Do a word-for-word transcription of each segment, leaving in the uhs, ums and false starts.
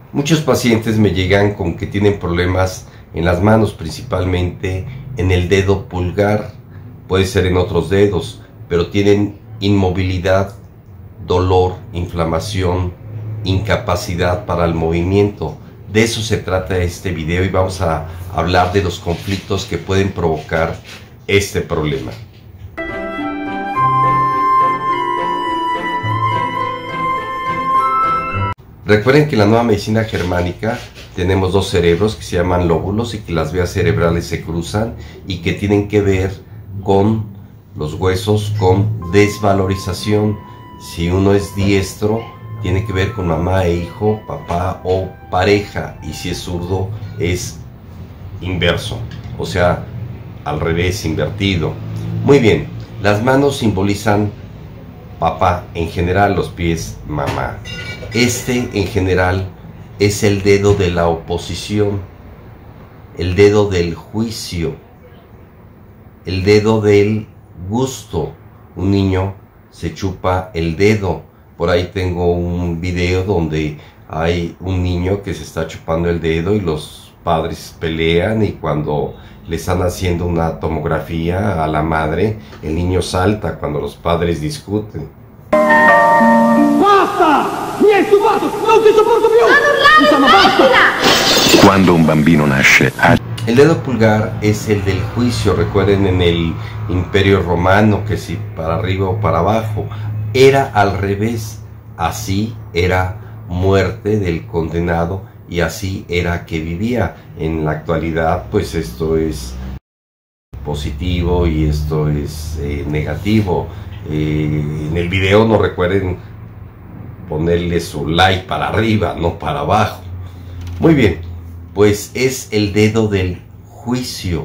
Muchos pacientes me llegan con que tienen problemas en las manos, principalmente en el dedo pulgar, puede ser en otros dedos, pero tienen inmovilidad, dolor, inflamación, incapacidad para el movimiento. De eso se trata este video y vamos a hablar de los conflictos que pueden provocar este problema. Recuerden que en la nueva medicina germánica tenemos dos cerebros que se llaman lóbulos y que las vías cerebrales se cruzan y que tienen que ver con los huesos, con desvalorización. Si uno es diestro, tiene que ver con mamá e hijo, papá o pareja, y si es zurdo es inverso, o sea, al revés, invertido. Muy bien, las manos simbolizan papá, en general los pies mamá. Este en general es el dedo de la oposición, el dedo del juicio, el dedo del gusto. Un niño se chupa el dedo. Por ahí tengo un video donde hay un niño que se está chupando el dedo y los padres pelean, y cuando le están haciendo una tomografía a la madre, el niño salta cuando los padres discuten. Basta! Mi hai stufato! Non ti sopporto più! Non urlare, Insomma, basta! Quando un bambino nasce, el dedo pulgar es el del juicio. Recuerden en el Imperio Romano que si para arriba o para abajo, era al revés. Así era muerte del condenado y así era que vivía. En la actualidad pues esto es positivo y esto es eh, negativo. Eh, en el video no recuerden ponerle su like para arriba, no para abajo. Muy bien, pues es el dedo del juicio.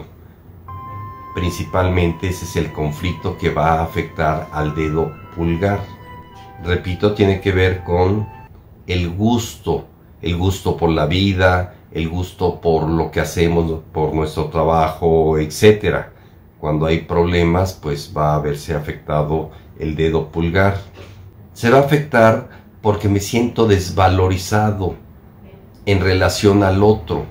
Principalmente ese es el conflicto que va a afectar al dedo pulgar. Repito, tiene que ver con el gusto, el gusto por la vida, el gusto por lo que hacemos, por nuestro trabajo, etcétera. Cuando hay problemas, pues va a verse afectado el dedo pulgar. Se va a afectar porque me siento desvalorizado en relación al otro.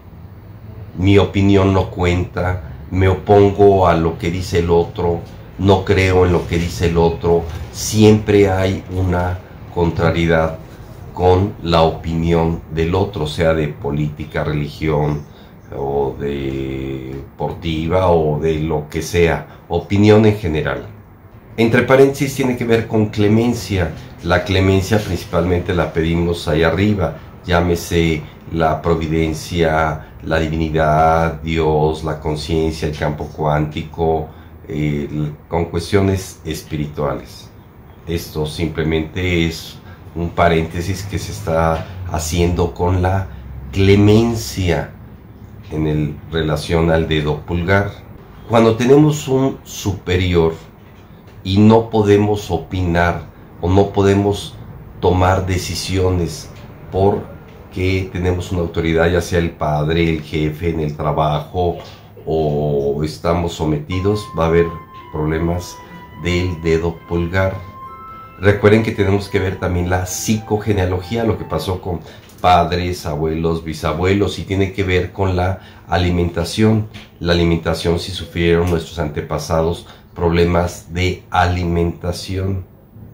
Mi opinión no cuenta, me opongo a lo que dice el otro, no creo en lo que dice el otro. Siempre hay una contrariedad con la opinión del otro, sea de política, religión, o de deportiva, o de lo que sea, opinión en general. Entre paréntesis tiene que ver con clemencia. La clemencia principalmente la pedimos ahí arriba, llámese la providencia, la divinidad, Dios, la conciencia, el campo cuántico, eh, con cuestiones espirituales. Esto simplemente es un paréntesis que se está haciendo con la clemencia en el, relación al dedo pulgar. Cuando tenemos un superior y no podemos opinar o no podemos tomar decisiones porque tenemos una autoridad, ya sea el padre, el jefe en el trabajo, o estamos sometidos, va a haber problemas del dedo pulgar. Recuerden que tenemos que ver también la psicogenealogía, lo que pasó con padres, abuelos, bisabuelos, y tiene que ver con la alimentación. La alimentación, si sufrieron nuestros antepasados problemas de alimentación,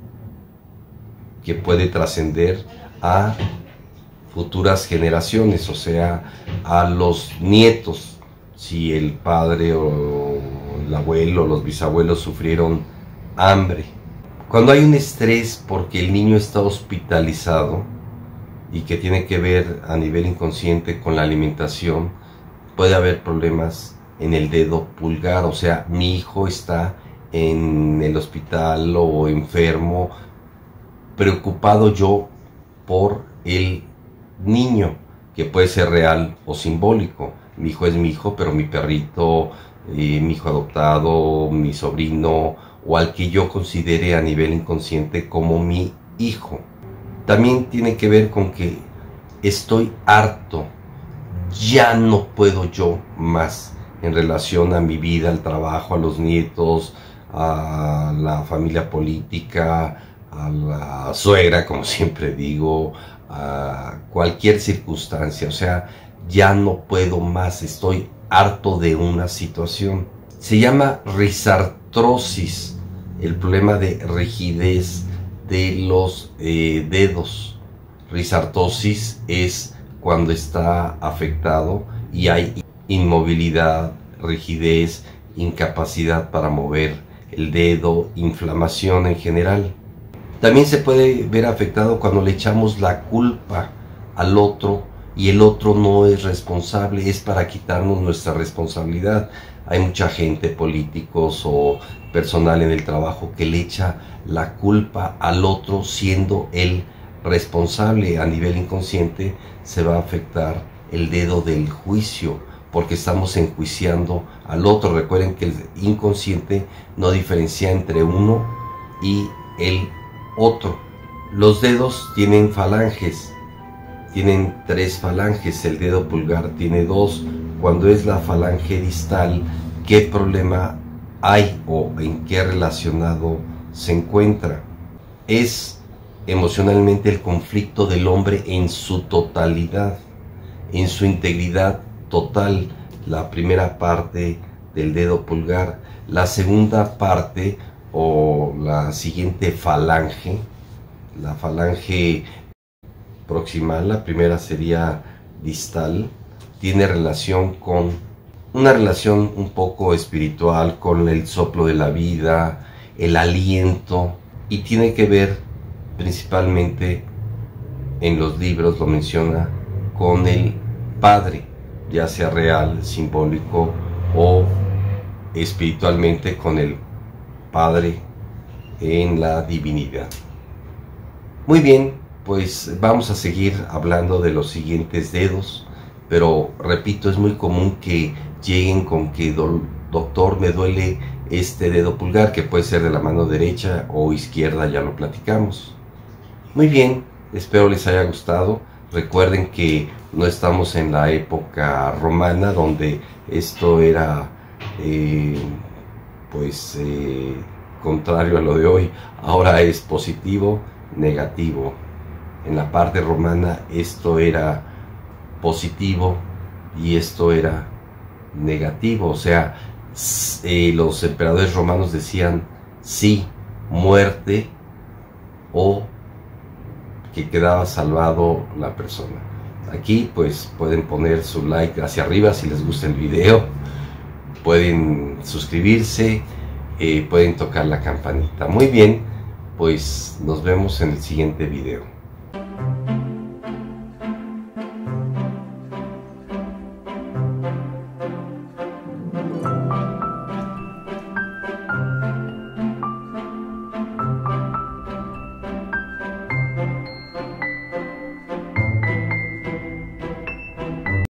que puede trascender a futuras generaciones, o sea, a los nietos. Si el padre o el abuelo o los bisabuelos sufrieron hambre. Cuando hay un estrés porque el niño está hospitalizado y que tiene que ver a nivel inconsciente con la alimentación, puede haber problemas en el dedo pulgar. O sea, mi hijo está en el hospital o enfermo, preocupado yo por el niño, que puede ser real o simbólico. Mi hijo es mi hijo, pero mi perrito, eh, mi hijo adoptado, mi sobrino, o al que yo considere a nivel inconsciente como mi hijo. También tiene que ver con que estoy harto, ya no puedo yo más en relación a mi vida, al trabajo, a los nietos, a la familia política, a la suegra, como siempre digo, a cualquier circunstancia, o sea, ya no puedo más, estoy harto de una situación. Se llama risartrosis, el problema de rigidez de los eh, dedos. Risartrosis es cuando está afectado y hay inmovilidad, rigidez, incapacidad para mover el dedo, inflamación en general. También se puede ver afectado cuando le echamos la culpa al otro y el otro no es responsable, es para quitarnos nuestra responsabilidad. Hay mucha gente, políticos o personal en el trabajo, que le echa la culpa al otro siendo él responsable. A nivel inconsciente se va a afectar el dedo del juicio, porque estamos enjuiciando al otro. Recuerden que el inconsciente no diferencia entre uno y el otro. Los dedos tienen falanges, tienen tres falanges, el dedo pulgar tiene dos. Cuando es la falange distal, ¿qué problema hay o en qué relacionado se encuentra? Es emocionalmente el conflicto del hombre en su totalidad, en su integridad total, la primera parte del dedo pulgar. La segunda parte o la siguiente falange, la falange proximal, la primera sería distal, tiene relación con una relación un poco espiritual, con el soplo de la vida, el aliento, y tiene que ver principalmente, en los libros lo menciona, con el Padre, ya sea real, simbólico o espiritualmente, con el Padre en la divinidad. Muy bien, pues vamos a seguir hablando de los siguientes dedos, pero repito, es muy común que lleguen con que do, doctor, me duele este dedo pulgar, que puede ser de la mano derecha o izquierda, ya lo platicamos. Muy bien, espero les haya gustado. Recuerden que no estamos en la época romana, donde esto era eh, pues eh, contrario a lo de hoy. Ahora es positivo, negativo. En la parte romana esto era positivo y esto era negativo. O sea, eh, los emperadores romanos decían sí, muerte, o que quedaba salvado la persona. Aquí pues pueden poner su like hacia arriba si les gusta el video, pueden suscribirse, eh, pueden tocar la campanita. Muy bien, pues nos vemos en el siguiente video.